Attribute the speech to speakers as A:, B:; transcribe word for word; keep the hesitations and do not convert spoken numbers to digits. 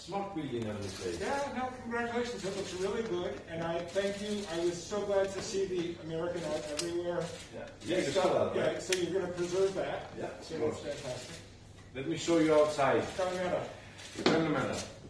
A: smart building at this place.
B: Yeah, no, congratulations. It looks really good, and I thank you. I was so glad to see the American art everywhere.
A: Yeah, yeah, you
B: so,
A: saw that, right?
B: Yeah, so you're going to preserve that.
A: Yeah,
B: So
A: of course.
B: that's fantastic.
A: Let me show you outside.
B: Carmela.
A: Carmela.